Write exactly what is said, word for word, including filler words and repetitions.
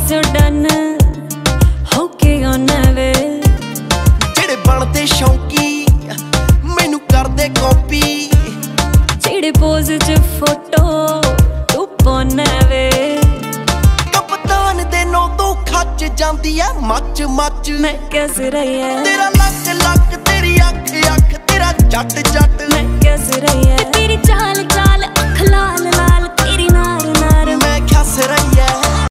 पासों done होके आना वे जेड़े बनते शौकी मैनू करदे कॉपी जेड़े पोज च फोटो तू पाना वे कप्तान दे नो तू खच जांदी है मच मच मैं कैसे रही है तेरा लक लक तेरी अख अख तेरा जट जट